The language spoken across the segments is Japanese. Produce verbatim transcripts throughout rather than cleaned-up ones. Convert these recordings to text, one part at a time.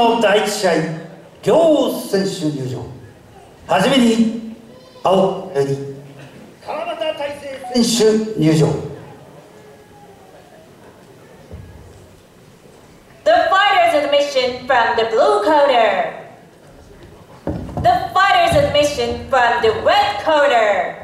のだいいち試合、両選手入場。はじめに青より川端大成選手入場。 The fighters admission from the blue corner. The fighters admission from the red corner.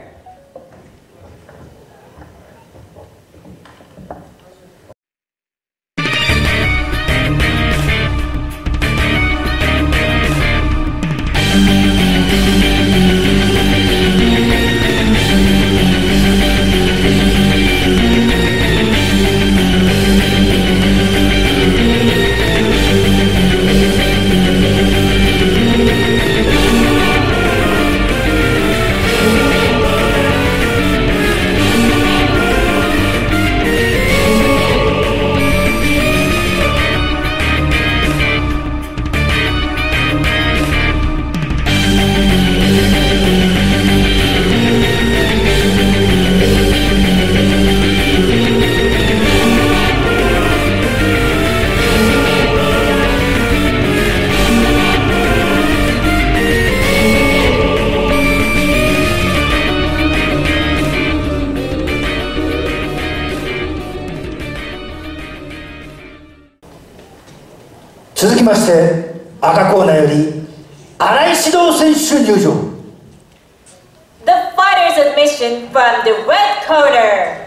続きまして赤コーナーより新井指導選手入場。 The fighters admission from the red corner.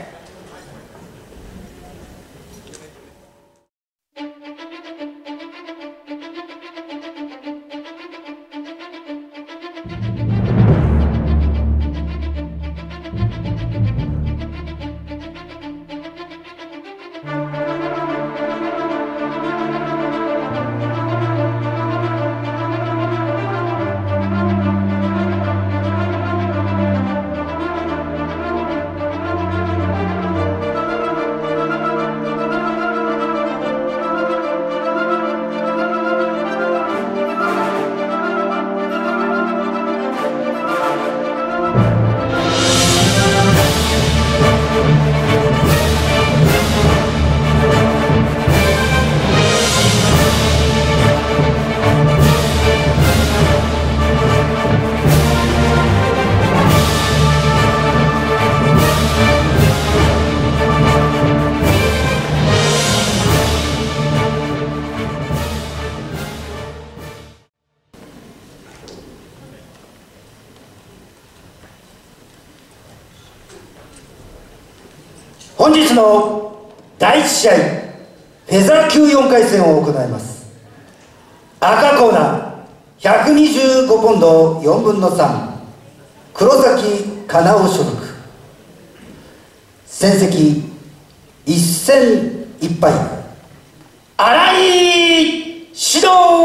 本日のだいいち試合、フェザー級よんかい戦を行います。赤コーナーひゃくにじゅうごポンドよんぶんのさん、黒崎かなお所属。戦績いっ戦いっぱい、新井指導。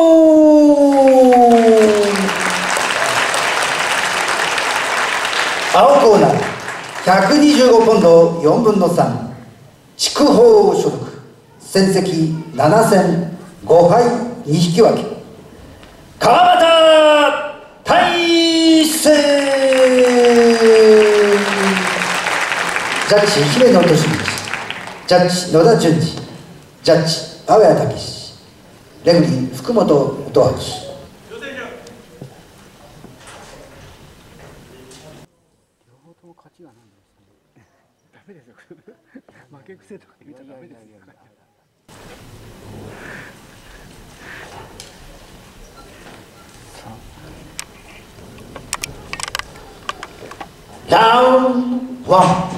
青コーナーひゃくにじゅうごポンドよんぶんのさん、筑豊所属。戦績なな戦ご敗に引き分け、川端大成。ジャッジ姫野利道、ジャッジ野田淳二、ジャッジ阿部谷武史、レフリー福本音明。 ダメですよ負け癖とか言うとダメですよ。 ラウンドワン。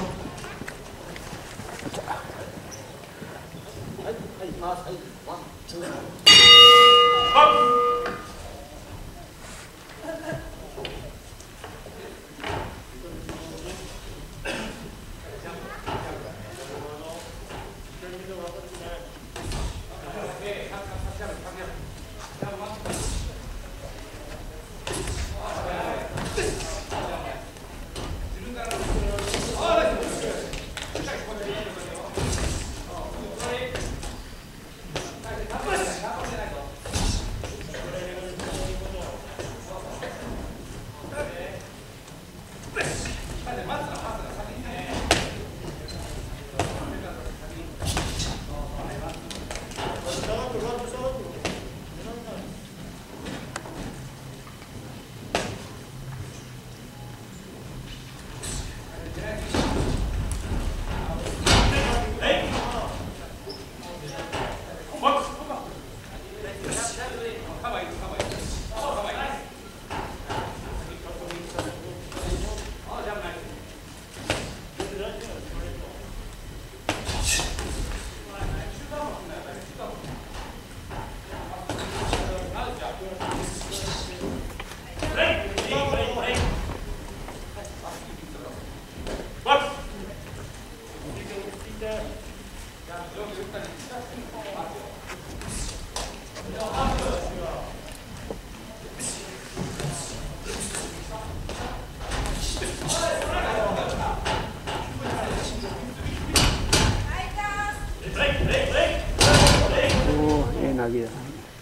リーだ。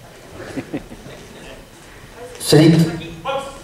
スリップ。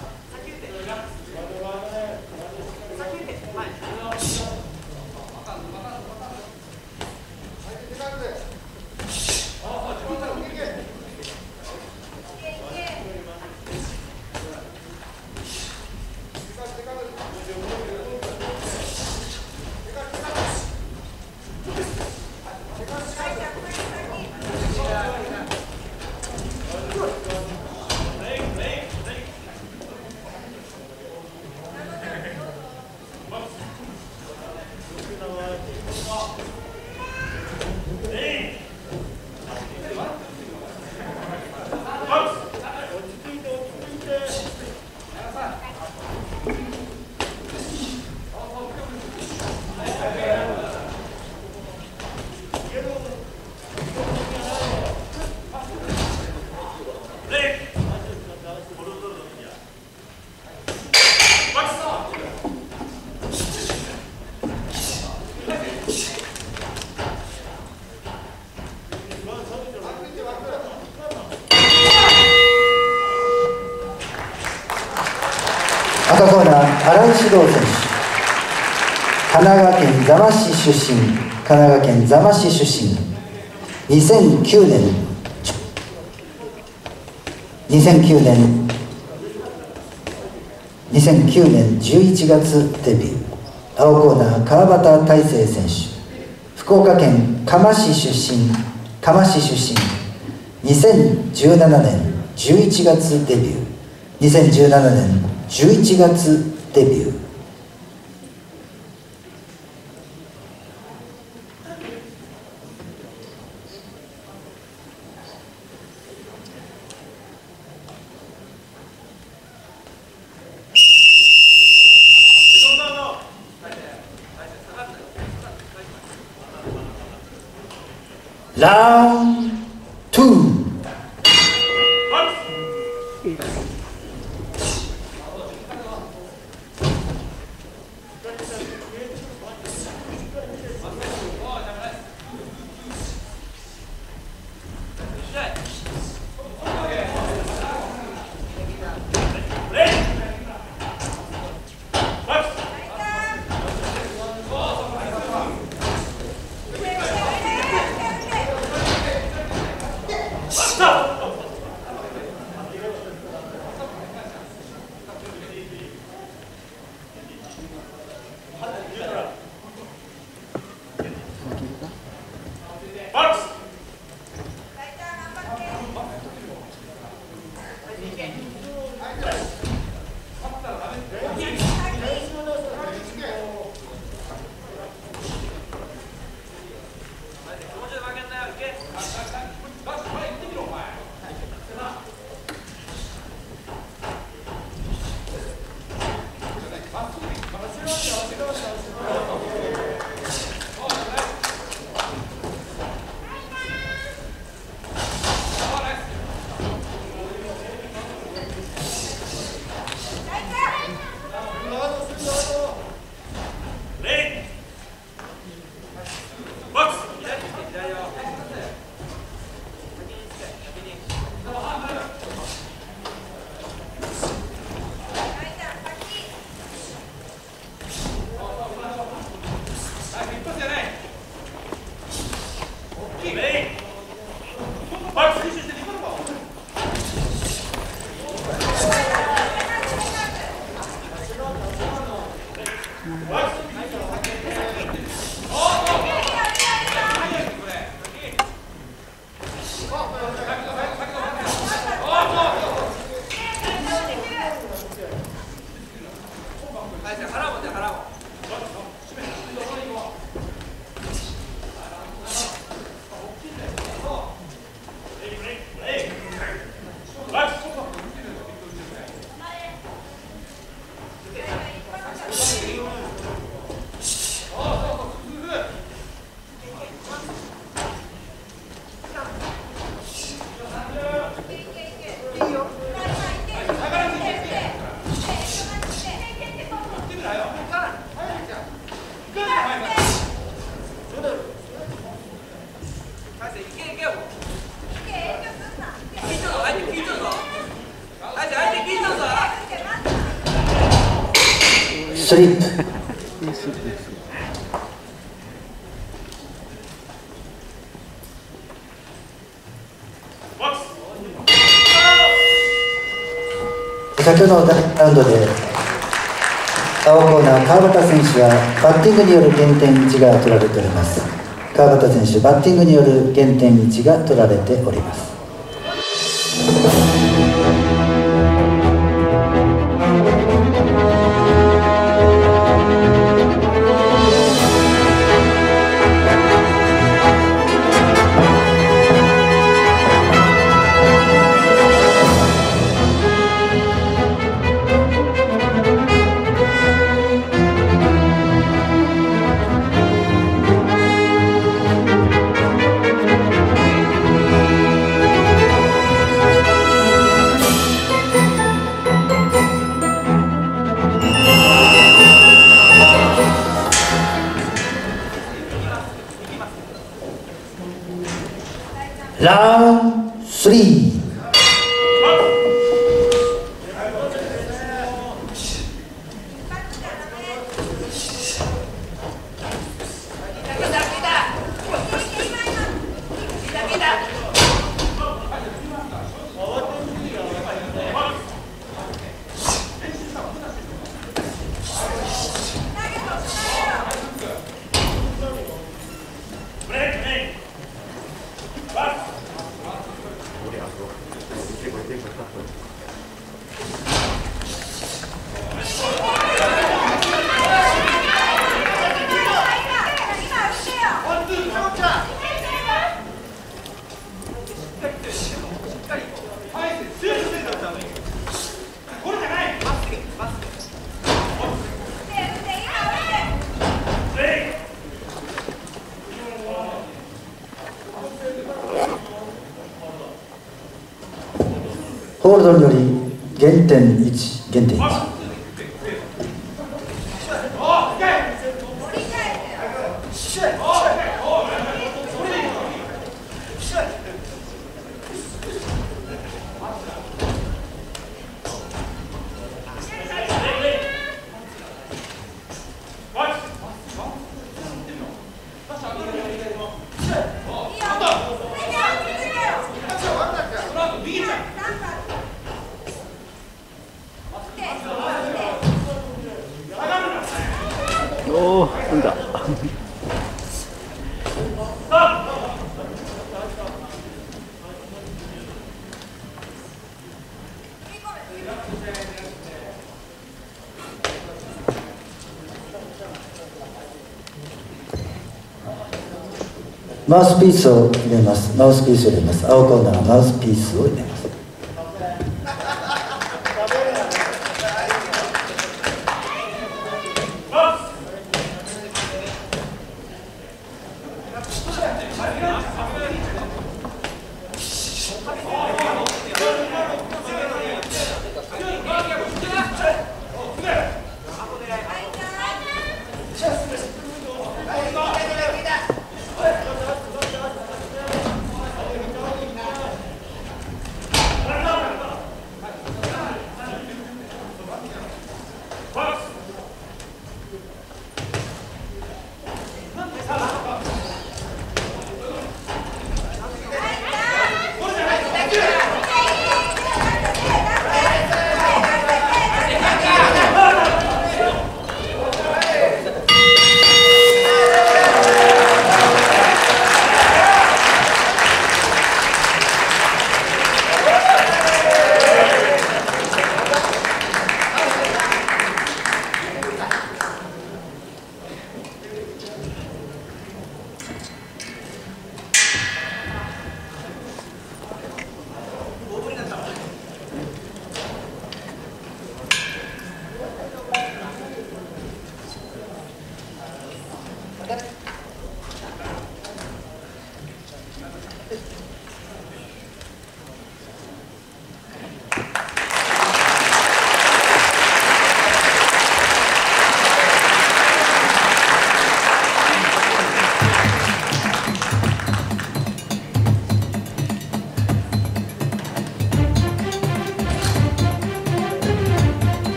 赤コーナー、新井志郎選手、神奈川県座間市出身、神奈川県座間市出身、にせんきゅうねん、にせんきゅうねん、にせんきゅうねんじゅういちがつデビュー、青コーナー、川端大成選手、福岡県嘉麻市出身、嘉麻市出身、にせんじゅうななねんじゅういちがつデビュー、にせんじゅうななねんじゅういちがつデビュー。ラウンドツー。 スリップ。先ほどのラウンドで青コーナー川端選手はバッティングによる減点いちが取られております。川端選手、バッティングによる減点いちが取られております。ラウンドスリー。ホールドにより減点いち、減点いち。 おお、なんだ。マウスピースを入れます。マウスピースを入れます。青コーナーマウスピースを入れます。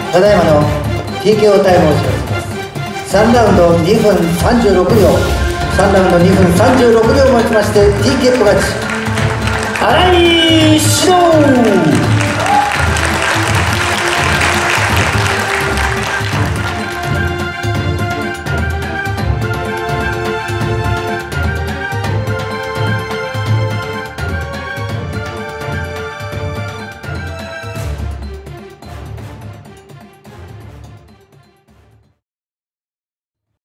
ただいまの ティーケーオー タイムを知らせます。さんラウンドにふんさんじゅうろくびょう、さんラウンドにふんさんじゅうろくびょうをもちまして ティーケーオー 勝ち、新井志郎。